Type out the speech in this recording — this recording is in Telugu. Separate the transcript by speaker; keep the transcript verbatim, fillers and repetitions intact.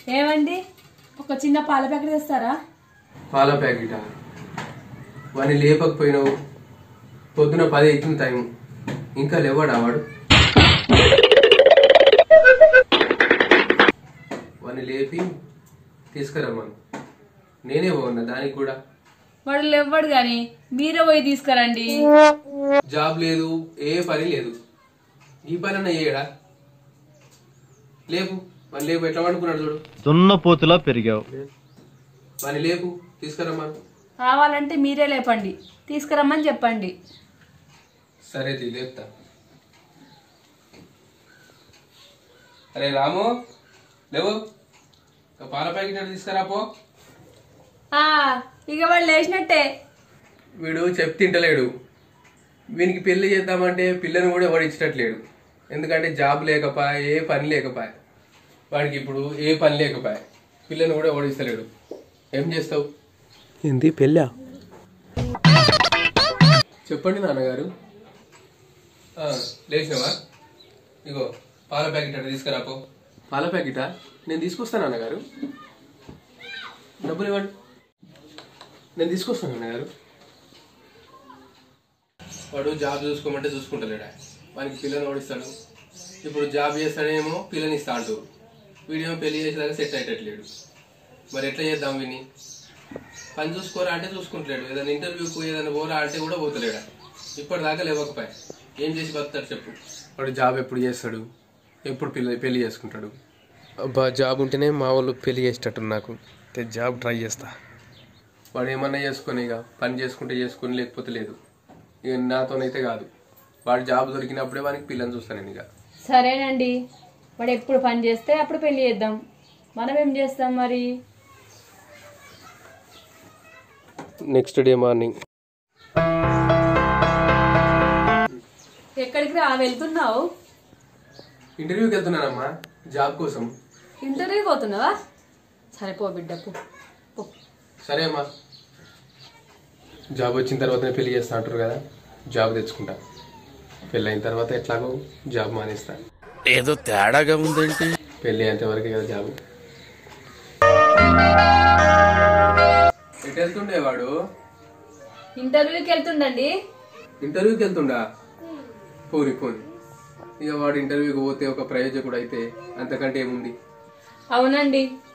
Speaker 1: ఏమండి ఒక చిన్న పాల ప్యాకెట్ తెస్తారా?
Speaker 2: పాల ప్యాకెట్ వాడిని లేపకపోయినావు. పొద్దున పది అవుతుంది టైం, ఇంకా లేవాడా వాడు? వాడిని లేపి తీసుకురమ్మను. నేనే పోన్నా దానికి కూడా.
Speaker 1: వాడు లేవ్వడు గాని మీరే పోయి తీసుకురండి.
Speaker 2: జాబ్ లేదు, ఏ పని లేదు. ఈ పని అన్న చేయడా? లేపు వాడిని లేపు. ఎట్లా వండుకున్నాడు చూడు.
Speaker 3: దున్నపోతులా పెరిగావు.
Speaker 2: వాడిని లేపు తీసుకురమ్మను.
Speaker 1: కావాలంటే మీరే లేపండి, తీసుకురమ్మని చెప్పండి.
Speaker 2: సరే తీ లేపుతా. అరే రాము లేవు, పాల ప్యాకెట్ తీసుకురా పో.
Speaker 1: ఇక వాడు లేచినట్టే.
Speaker 2: వీడు చెప్పి తింటలేడు. వీనికి పెళ్లి చేద్దామంటే పిల్లని కూడా ఎవడు ఇచ్చట్లేడు. ఎందుకంటే జాబ్ లేకపోయా, ఏ పని లేకపోయా. వాడికి ఇప్పుడు ఏ పని లేకపోయా, పిల్లని కూడా ఎవడు ఇస్తలేడు. ఏం చేస్తావు?
Speaker 4: ఏంది పెళ్ళా?
Speaker 2: చెప్పండి నాన్నగారు. లేచినవా? ఇగో పాల ప్యాకెట్ అట్లా తీసుకురాపో. పాల ప్యాకెటా? నేను తీసుకొస్తాను నాన్నగారు. డబ్బులు ఇవ్వండి, నేను తీసుకొస్తాను నాన్నగారు. వాడు జాబ్ చూసుకోమంటే చూసుకుంటలేడా? వానికి పిల్లని ఓడిస్తాడు. ఇప్పుడు జాబ్ చేస్తాడేమో పిల్లని ఇస్తా అంటూ, వీడేమో పెళ్లి చేసేదాకా సెట్ అయ్యేటట్లేడు. మరి ఎట్లా చేద్దాం వీని? పని చూసుకోరా అంటే చూసుకుంటలేడు. ఏదైనా ఇంటర్వ్యూకి ఏదైనా పోరా అంటే కూడా పోతలేడా? ఇప్పటిదాకా లేవకపోయా. ఏం చేసి బతాడు చెప్పు? వాడు జాబ్ ఎప్పుడు చేస్తాడు? ఎప్పుడు పిల్ల పెళ్లి చేసుకుంటాడు? అబ్బా జాబ్ ఉంటేనే మా వాళ్ళు పెళ్లి చేసేటట్టు. నాకు జాబ్ ట్రై చేస్తా. వాడు ఏమన్నా చేసుకొని ఇక పని చేసుకుంటే చేసుకొని, లేకపోతే లేదు. ఇక నాతోనైతే కాదు. వాడు జాబ్ దొరికినప్పుడే వానికి పిల్లని చూస్తాను నేను. ఇక
Speaker 1: సరేనండి, వాడు ఎప్పుడు పని చేస్తే అప్పుడు పెళ్లి చేద్దాం. మనం ఏం చేస్తాం మరి?
Speaker 2: Next day morning.
Speaker 1: ఎక్కడికి రా వెళ్తున్నావు?
Speaker 2: ఇంటర్వ్యూకి వెళ్తున్నానమ్మా, జాబ్ కోసం.
Speaker 1: ఇంటర్వ్యూకి పోతున్నావా? సరే పో బిడ్డ పో.
Speaker 2: సరే అమ్మా, జాబ్ వచ్చిన తర్వాతనే పెళ్లి చేస్తా అంటారు కదా, జాబ్ తెచ్చుకుంటా. పెళ్ళి అయిన తర్వాత ఎట్లాగో జాబ్ మానేస్తా.
Speaker 4: ఏదో తేడాగా ఉందేంటి?
Speaker 2: పెళ్ళి అయ్యేంత వరకే కదా జాబ్. ఎటు వెళ్తుండే వాడు?
Speaker 1: ఇంటర్వ్యూకి వెళ్తుండండి.
Speaker 2: ఇంటర్వ్యూకి వెళ్తుండా? పోని పోని. ఇక వాడు ఇంటర్వ్యూకి పోతే ఒక ప్రయోజకుడు అయితే అంతకంటే ఏముంది?
Speaker 1: అవునండి.